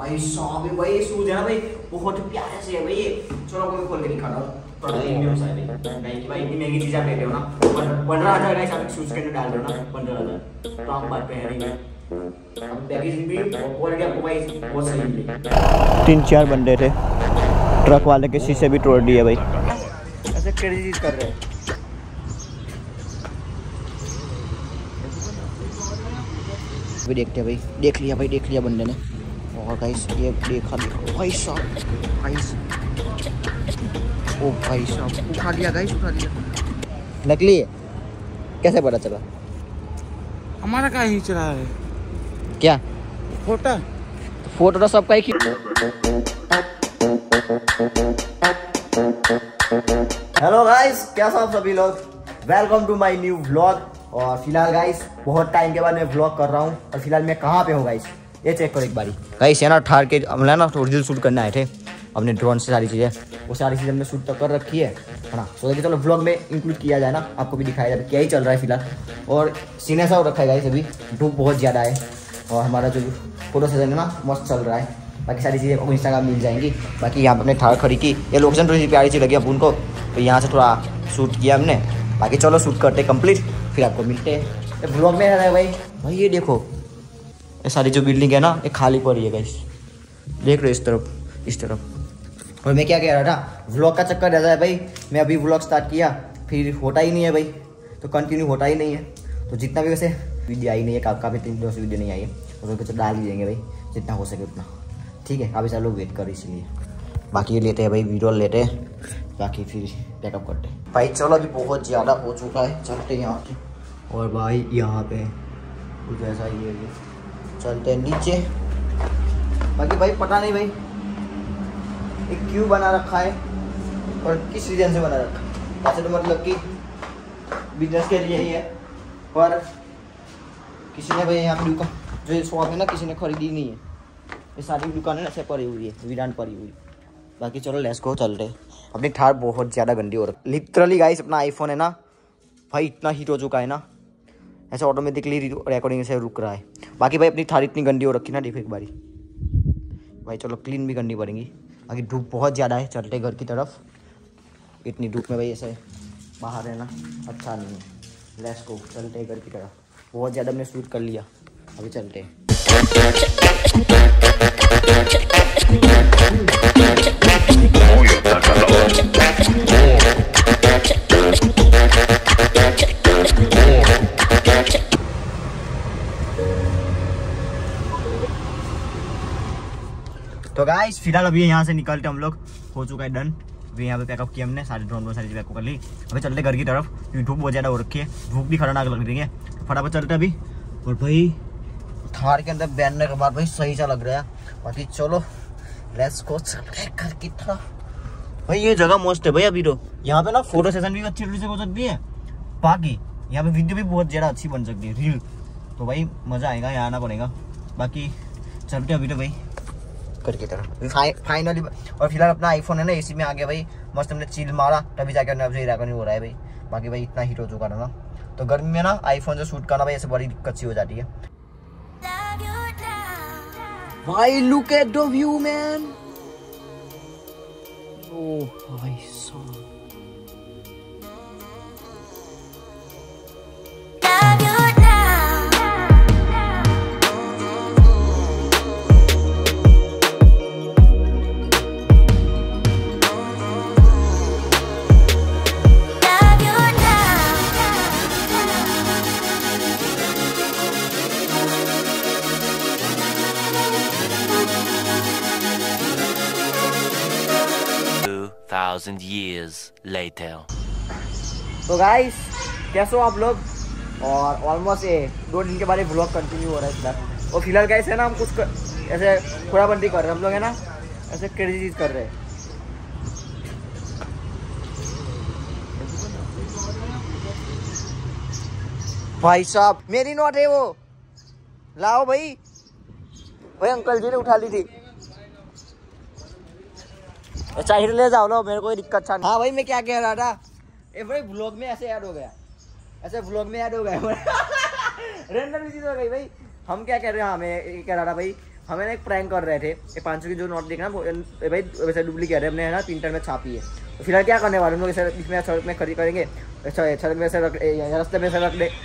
भाई साहब भाई शूज है ना भाई बहुत प्यारे से है भाई ये। चलो कोई खोल के दिखा दो थोड़ा प्रीमियम सा है भाई कि भाई इतनी महंगी चीज आप लेते हो ना 15,000 का आप शूज के अंदर डाल दो ना 15,000 तो आप बात पहनेंगे। पैकेजिंग भी क्वालिटी आपको भाई बहुत सही मिली। 3-4 बंदे थे, ट्रक वाले के शीशे भी तोड़ दिए भाई। ऐसे क्रेजी चीज कर रहे हैं। भी देखते हैं भाई, देख लिया बंदे ने। और गाइस ये देखा भाई साहब, गाइस ओ भाई साहब उठा लिया गाइस, उठा लिया। नकली है कैसे पता चला? हमारा का ही चला है क्या फोटो तो सबका ही। हेलो गाइस, कैसा आप सभी लोग, welcome to my new vlog. और फिलहाल गाइस बहुत टाइम के बाद मैं व्लॉग कर रहा हूँ और फिलहाल मैं कहाँ पे हूँ गाइस ये चेक करो एक बारी। गाइस ये ना ठार के हमने ना रील शूट करने आए थे अपने ड्रोन से, सारी चीज़ें वो सारी चीज़ें हमने शूट तो कर रखी है ना। सोचा कि चलो व्लॉग में इंक्लूड किया जाए ना, आपको भी दिखाया जाए क्या ही चल रहा है फिलहाल। और सीन ऐसा हो रखा है गाइस, अभी धूप बहुत ज़्यादा है और हमारा जो फोटो सेशन है ना मस्त चल रहा है। बाकी सारी चीज़ें आपको इंस्टाग्राम मिल जाएंगी। बाकी यहाँ पर अपने ठार खड़ी की ये लोकेशन थोड़ी सी प्यारी सी लगी अपन को, तो यहाँ से थोड़ा शूट किया हमने। बाकी चलो शूट करते कंप्लीट, फिर आपको मिलते हैं ब्लॉग में। है भाई ये देखो ये सारी जो बिल्डिंग है ना ये खाली पड़ी है गाइस, देख रहे हो इस तरफ। और मैं क्या कह रहा था, व्लॉग का चक्कर रहता है भाई। मैं अभी व्लॉग स्टार्ट किया फिर होता ही नहीं है भाई, तो कंटिन्यू होता ही नहीं है। तो जितना भी वैसे वीडियो आई नहीं है, काफ़ी 3 दिनों से वीडियो नहीं आई है, तो तो डाल ही देंगे भाई जितना हो सके उतना, ठीक है। अभी सारे लोग वेट कर इसलिए। बाकी ये लेते हैं भाई, वीडियो लेते हैं, बाकी फिर पैकअप करते हैं भाई। चलो अभी बहुत ज़्यादा हो चुका है, चलते हैं यहाँ से। और भाई यहाँ पे कुछ ऐसा ही है, चलते हैं नीचे। बाकी भाई पता नहीं भाई एक क्यों बना रखा है और किस रीजन से बना रखा है। वैसे तो मतलब कि बिजनेस के लिए ही है, पर किसी ने भाई यहाँ की दुकान जो शॉप है ना किसी ने खरीदी नहीं है। ये सारी दुकानें ऐसे पड़ी हुई है, वीरान पड़ी हुई। बाकी चलो लेट्स गो, चलते। अपनी ठार बहुत ज़्यादा गंदी हो रही लिटरली गाइस। अपना आईफोन है ना भाई इतना हीट हो चुका है ना, ऐसा ऑटोमेटिकली रिकॉर्डिंग से रुक रहा है। बाकी भाई अपनी थार इतनी गंदी हो रखी ना, देखो एक बारी भाई। चलो क्लीन भी करनी पड़ेगी। बाकी धूप बहुत ज़्यादा है, चलते घर की तरफ। इतनी धूप में भाई ऐसे बाहर रहना अच्छा नहीं है। लेट्स गो, चलते घर की तरफ। बहुत ज़्यादा हमने शूट कर लिया, अभी चलते हैं। तो गाइस फिलहाल अभी यहाँ से निकलते हम लोग, हो चुका है डन। अभी यहाँ पे पैकअप किया हमने, सारे ड्रोन में सारी चीज़ पैकअप कर ली। अभी चलते घर की तरफ, क्योंकि धूप बहुत ज़्यादा हो रखी है, धूप भी खतरनाक लग रही है। तो फटाफट चलते अभी। और भाई थार के अंदर बैठने के बाद भाई सही सा लग रहा है। बाकी चलो लेट्स गो, चलते घर की तरफ। भाई ये जगह मस्त है भाई। अभी तो यहाँ पे ना फोटो सेशन भी अच्छी तरीके से हो सकती है, बाकी यहाँ पे वीडियो भी बहुत ज़्यादा अच्छी बन सकती है, रील। तो भाई मज़ा आएगा, यहाँ आना पड़ेगा। बाकी चलते अभी तो भाई घर की तरफ फाइनली। और फिलहाल अपना आईफोन है ना एसी में आ गया भाई, मस्त हमने चिल मारा, तभी जाकर अब नहीं हो रहा है भाई। बाकी भाई इतना हीट हो चुका था ना, तो गर्मी में ना आईफोन से शूट करना भाई ऐसे बड़ी दिक्कत सी हो जाती है भाई। Look at the view man, ओह भाई साहब। years later. तो गाइस कैसे हो आप लोग। और ऑलमोस्ट 2 दिन के बाद व्लॉग कंटिन्यू हो रहा है फिलहाल। और फिलहाल गाइस है ना हम कुछ ऐसे खुराबंदी कर रहे हैं, हम लोग है ना ऐसे क्रेजी चीज कर रहे हैं। भाई साहब मेरी नोट है वो, लाओ भाई। भाई अंकल जी ने उठा ली थी, चाहिए ले जाओ लो, मेरे कोई दिक्कत था। हाँ भाई मैं क्या कह रहा था, ए भाई व्लॉग में ऐसे ऐड हो गया, ऐसे व्लॉग में ऐड हो गया। रेंडम चीज हो गई भाई। हम क्या कह रहे हैं, हमें कह रहा था भाई हम है ना एक प्रैंक कर रहे थे। ये 500 की जो नोट देखना भाई वैसे डुप्लीकेट है, हमने है ना प्रिंटर में छापी है। तो फिलहाल क्या करने वाले हम लोग, ऐसे बीच में सड़क में खड़ी करेंगे, सड़क में ऐसे रख रास्ते में ऐसे रख दे।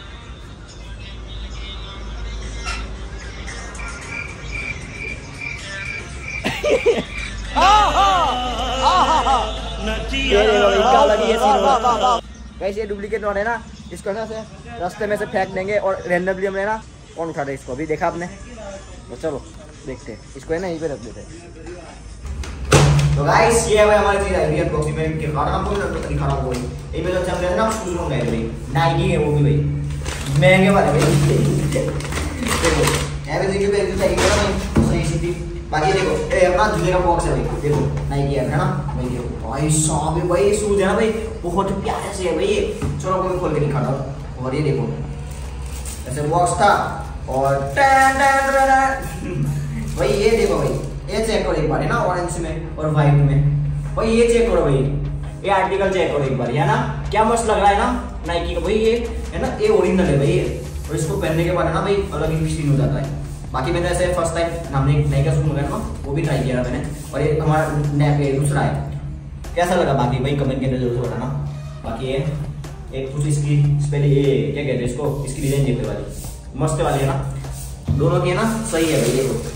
ये डुप्लीकेट नोट है ना, इसको ना से रास्ते में से फेंक देंगे और रैंडमली हमने ना कौन उठा रहे इसको अभी देखा आपने। तो चलो देखते हैं इसको, है ना यहीं पे रख देते हैं। तो गाइस ये है हमारी चीज है रियल बॉक्स में के खाना हमको दिखा रहा हूं कोई ये में जो चल रहे हैं ना शूज मंगाए भाई, नाइकी है वो भी भाई महंगे वाले भाई। देखो एवरीथिंग पे एक चाहिए ना भाई सही सीधी। बाकी देखो ये अपना जूते का बॉक्स है भाई, देखो नाइकी है ना भाई। देखो भाई साहब भाई शूज है ना भाई बहुत प्यारे से है भाई ये। चलो मैं खोल के दिखाता हूं। और ये देखो ऐसे बॉक्स था और भाई ये देखो भाई ये चेक करो एक बार है ना ऑरेंज में और व्हाइट में भाई। ये चेक करो भाई ये आर्टिकल चेक करो एक बार है ना, क्या मस्त लग रहा है ना नाइकी का भाई। ये है ना ये ओरिजिनल है भाई ये, और इसको पहनने के बाद है ना भाई अलग ही फीलिंग हो जाता है। बाकी मैंने ऐसे फर्स्ट टाइम हमने नाइकी का शूज मंगाया ना वो भी ट्राई किया था मैंने, और ये हमारा दूसरा है। कैसा लगा बाकी भाई कमेंट के अंदर जरूर बताना। बाकी ये एक कुछ इसकी पहले ये क्या कहते हैं इसको, इसकी डिजाइन देखने वाली मस्त वाली है ना, दोनों की है ना सही है भाई देखो।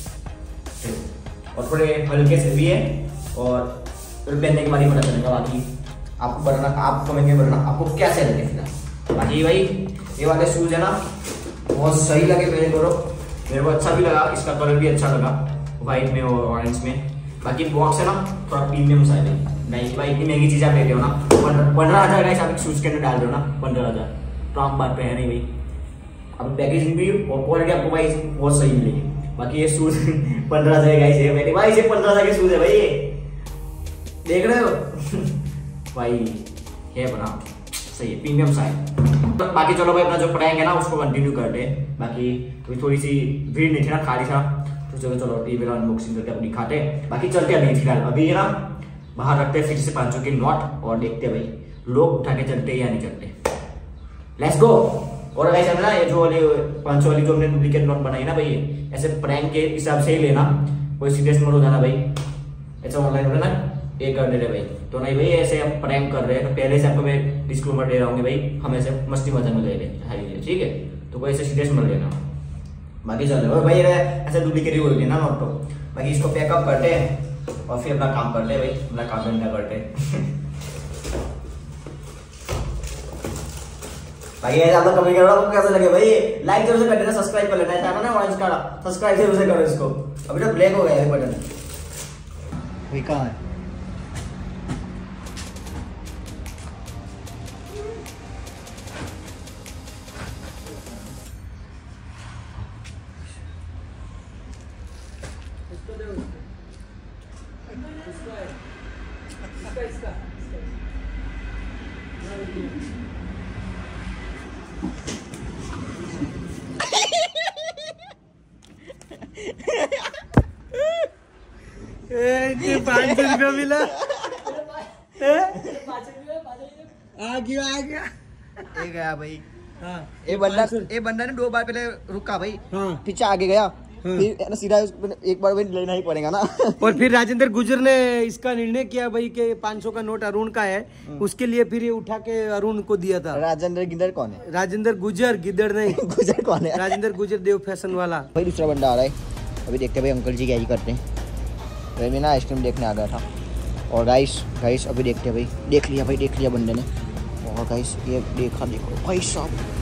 और थोड़े हल्के से भी है और पहनने के बाद ही पता चलेगा। बाकी आपको बताना, आप कमेंट में बताना आपको कैसे लगे फिलहाल। बाकी भाई ये वाले शूज है ना बहुत सही लगे मेरे को अच्छा भी लगा, इसका कलर भी अच्छा लगा व्हाइट में और ऑरेंज में। बाकी बॉक्स है ना थोड़ा प्रीमियम साइज है, नहीं भाई इतनी महंगी चीज आप लेते हो ना 15,000 का आप शूज के अंदर डाल दो ना 15,000 तो आप बात पे है नहीं भाई। अब पैकेजिंग भी और क्वालिटी आपको भाई बहुत सही मिलेगी। बाकी ये शूज 15,000 का है मैंने भाई, ये 15,000 के शूज है भाई, ये देख रहे हो भाई है बना सही है प्रीमियम साइज। बाकी चलो भाई अपना जो प्रैंक है ना उसको कंटिन्यू करते हैं। बाकी तो थोड़ी सी भीड़ नहीं थी ना, खाली था तो चलो टीवी का अनबॉक्सिंग करके अपनी खाते हैं। बाकी चलते हैं नहीं फिलहाल अभी है ना बाहर रखते हैं फिर से 500 की नोट और देखते हैं भाई लोग उठा के चलते या नहीं चलते। Let's go. और गाइस ना ये जो वाली 500 वाली जो हमने डुप्लीकेट नोट बनाई ना भाई ऐसे प्रैंक के हिसाब से ही लेना, कोई सीरियस मत हो जाना भाई। ऐसा ऑनलाइन हो रहा है ना ये कर दे रहे भाई तो नहीं भाई ऐसे हम प्रैंक कर रहे हैं। तो पहले से आपको मैं डिस्क्लेमर दे रहा हूँ भाई हम ऐसे मस्ती मजाक में ले रहे हैं ठीक है, तो कोई ऐसे सीरियस मत लेना। बाकी चल रहे भाई ऐसे डुप्लीकेट ही बोल देना नोट तो। बाकी इसको पैकअप करते हैं और फिर अपना काम करते हैं भाई, अपना काम धंधा करते हैं। बाकी आप लोग कमेंट करो आपको कैसा लगे भाई, लाइक जरूर से कर देना, सब्सक्राइब कर लेना है ना ऑरेंज का सब्सक्राइब जरूर से करो इसको। अभी तो ब्लैक हो गया है बटन भाई कहाँ है। ये 500 रुपया मिला आ गया ये गया भाई। हाँ ये बंदा ने 2 बार पहले रुका भाई, हाँ पीछे आगे गया फिर ना सीधा एक बार लेना ही पड़ेगा ना। और फिर राजेंद्र गुजर ने इसका निर्णय किया भाई कि 500 का नोट अरुण का है, उसके लिए फिर ये उठा के अरुण को दिया था। राजेंद्र गिद्दड़ कौन है? राजेंद्र गुजर गिद्दड़ नहीं गुजर कौन है? राजेंद्र गुजर देव फैशन वाला भाई। दूसरा बंदा आ रहा है अभी देखते हैं भाई अंकल जी क्या ही करते हैं। तो मैं ना आइसक्रीम देखने आ गया था और गाइस अभी देखते हैं भाई, देख लिया बंदे ने। और गाइस ये देखो भाई साहब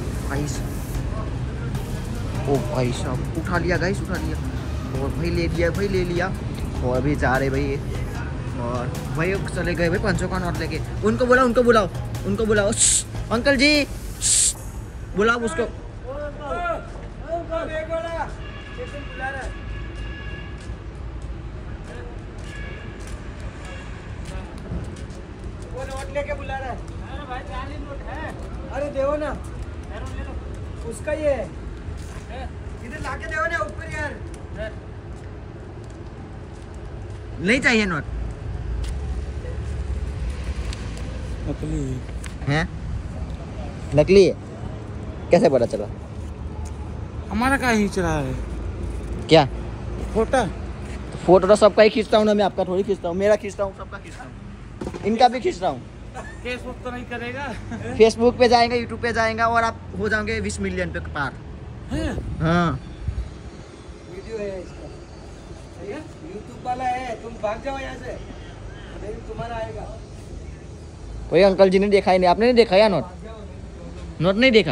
ओ भाई साहब उठा लिया गाइस और भाई ले लिया और अभी जा रहे भाई ये। और भाई चले गए भाई 500 का नोट लेके। उनको बुलाओ अंकल जी बुलाओ उसको। वो नोट लेके बुला रहा है। अरे भाई जाली नोट है, अरे देवो ना उसका ये है इधर लाके देवो ना ऊपर यार। नहीं चाहिए नोट नकली है? नकली है कैसे पता चला? हमारा क्या खींच रहा है क्या फोटो फोटो तो सबका ही खींचता हूँ ना, मैं आपका थोड़ी खींचता हूँ, मेरा खींचता हूँ, सबका खींचता हूँ, इनका भी खींच रहा हूँ। फेसबुक तो नहीं करेगा? फेसबुक पे जाएंगे, यूट्यूब पे जाएंगे और आप हो जाओगे 20 मिलियन पे पार। हाँ वीडियो है इसका, यूट्यूब वाला है, तुम भाग जाओ यहाँ से, नहीं तुम्हारा आएगा। कोई अंकल जी ने देखा ही नहीं, आपने नहीं देखा या नोट? नोट नहीं देखा?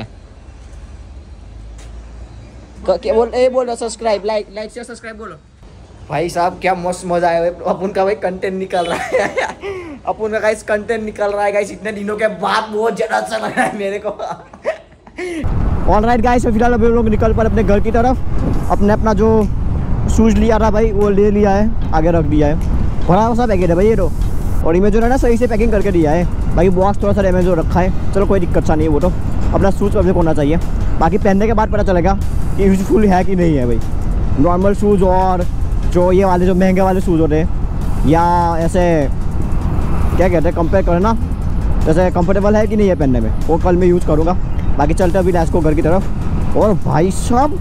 क्या बोल सब्सक्राइब, लाइक शेयर सब्सक्राइब बोलो। भाई साहब क्या मस्त मजा आया, अपन का भाई कंटेंट निकल रहा है अपन का गाइस कंटेंट निकल रहा है गाइस, इतने दिनों के बाद बहुत ज्यादा अच्छा लग रहा है मेरे को। ऑलराइट गाइस, फिलहाल अभी लोग निकल पर अपने घर की तरफ। अपना जो शूज लिया था भाई वो ले लिया है, आगे रख दिया है, बड़ा सा पैकेट है भाई ये तो, और इमेजो है ना सही से पैकिंग करके दिया है भाई। बॉक्स थोड़ा सा डैमेज हो रखा है, चलो कोई दिक्कत सा नहीं है, वो तो अपना शूज़ परफेक्ट होना चाहिए। बाकी पहनने के बाद पता चलेगा कि यूजफुल है कि नहीं है भाई। नॉर्मल शूज़ और जो ये वाले जो महंगे वाले शूज़ होते हैं, या ऐसे क्या कहते हैं कंपेयर करना, जैसे कंफर्टेबल है कि नहीं है पहनने में, वो कल मैं यूज़ करूँगा। बाकी चलते अभी लैस को घर की तरफ। और भाई साहब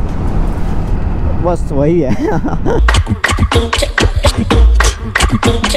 बस वही है